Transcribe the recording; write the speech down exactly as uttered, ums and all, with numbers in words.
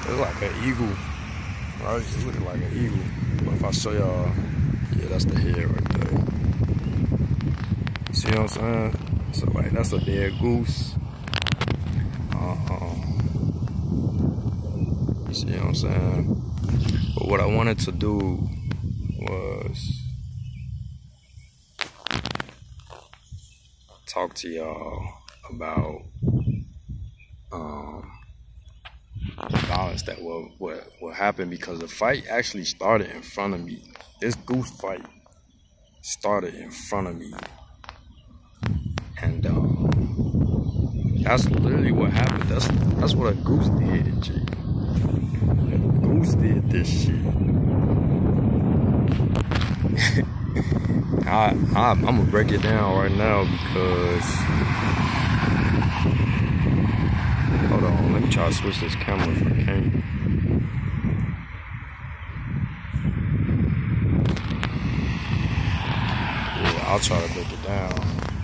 It's like an eagle, right? It looks like an eagle. But if I show y'all, yeah, that's the head right there. You see what I'm saying? So like, that's a dead goose. Um, you see what I'm saying? But what I wanted to do was talk to y'all about um, the violence that will what will happen, because the fight actually started in front of me. This goose fight started in front of me, and um, that's literally what happened. That's that's what a goose did, G. A goose did this shit. I, I, I'm gonna break it down right now because, hold on, let me try to switch this camera if I can. Yeah, I'll try to break it down.